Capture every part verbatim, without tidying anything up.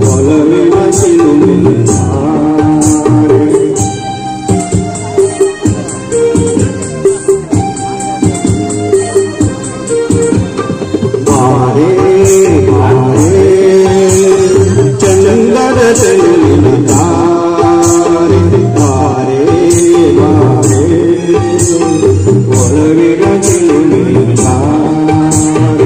ಒಲವಿನ ಚಿಲುಮೆಯ ತಾರೆ ಬಾರೆ ಚಂದದ ಚೆಲುವಿನ ತಾರೆ ಬಾರೆ ಬಾರೆ ಒಲವಿನ ಚಿಲುಮೆಯ ತಾರೆ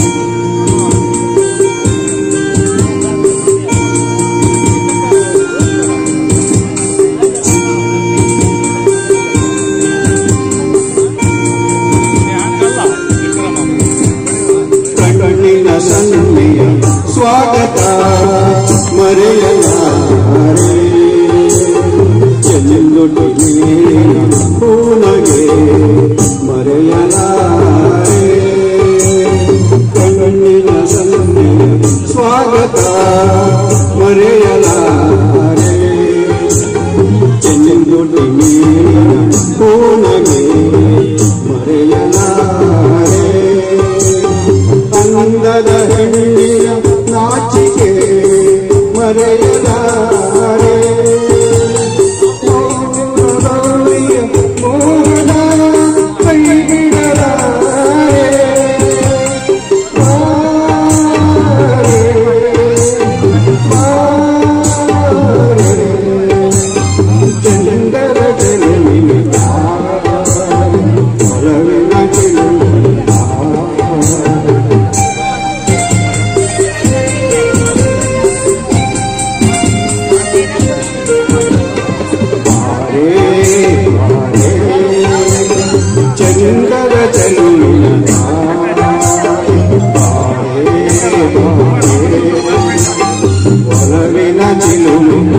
ಕಣ್ಣಿನ ಸನ್ನೆಯ ಸ್ವಾಗತ ಮರೆಯಲಾರೆ ಚೆಲ್ಲುಟಿ ಪೂನಗೆ ಮರೆಯಲಾರೆ ಕಣ್ಣಿನ ಸನ್ನೆಯ ಸ್ವಾಗತ ಮರೆಯಲಾರೆ ಚೆಲ್ಲುಟಿ ಪೂನಗೆ ಮರೆಯಲಾರೆ ಅಂದದ ಹೆಣ್ಣಿನ ನಾಚಿಕೆ ಮರೆಯಲಾರೆ ಮೋಹನ ಕೈ ಬಿಡಲಾರೆ ಚಂದರ ಚೆಲುವಿನ ಒಲವಿನ ಚೆಲುವಿನ ಚಂದರ ಚೆಲುವಿನ ಒಲವಿನ ಚಿಲುಮೆಯ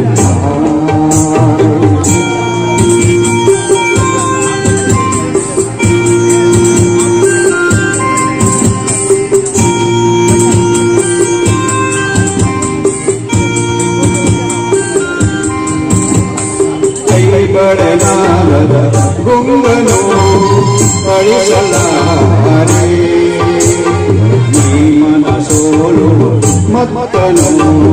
ಕೈ ಬಡನಾರದ ಗುಂಗನು ಅಳಿಸಲಾರೆ ನೀ ಮನಸೋಲು ಮತ್ತನು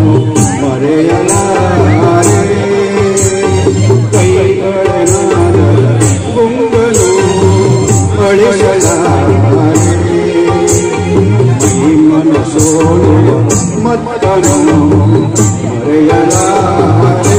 ಮರೆಯಲಾರೆ ಕೈ ಬಡನಾರದ ಗುಂಗನು ಅಳಿಸಲಾರೆ ನೀ ಮನಸೋಲು ಮತ್ತನು ಮರೆಯಲಾರೆ